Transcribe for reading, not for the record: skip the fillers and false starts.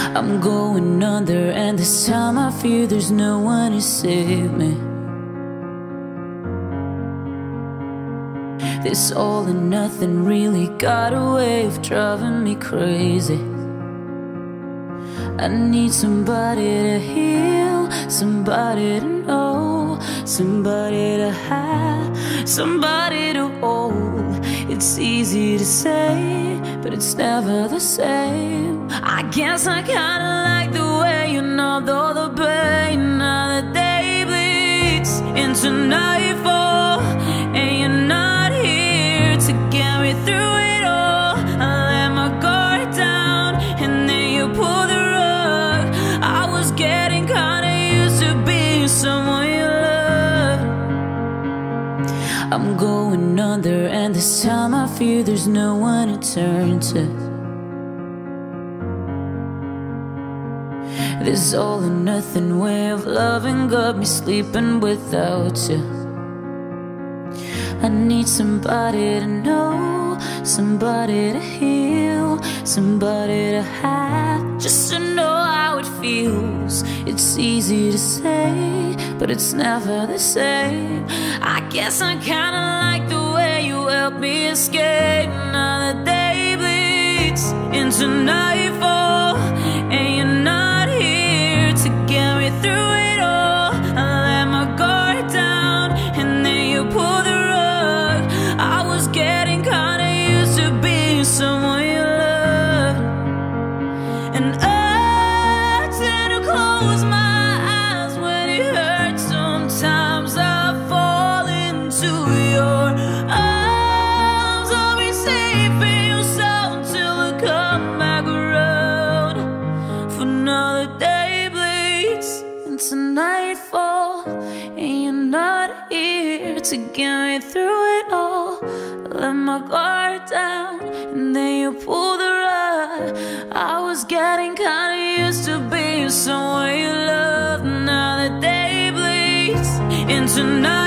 I'm going under, and this time I fear there's no one to save me. This all or nothing really got a way of driving me crazy. I need somebody to heal, somebody to know, somebody to have, somebody to hold. It's easy to say, but it's never the same. I guess I kinda like the way you numbed all the pain. Now the day bleeds into nightfall, and you're not here to get me through it all. I let my guard down, and then you pulled the rug. I was getting kinda used to being someone you loved. I'm going under, and this time I fear there's no one to turn to. This all or nothing way of loving got me sleeping without you. I need somebody to know, somebody to heal, somebody to have, just to know how it feels. It's easy to say, but it's never the same. I guess I kinda like the way you help me escape. Now the day bleeds into nightfall, and you're not here to get me through it all. I let my guard down, and then you pull the rug. I was getting kinda used to being someone you loved, and I tend to close my eyes when it hurts. Sometimes I fall into your arms. I'll be safe in your soul till I come back around. For now the day bleeds into nightfall, and you're not here to get me through it all. I let my guard down, and then you pull the rug. I was getting kinda used to being someone you loved. Now the day bleeds into night.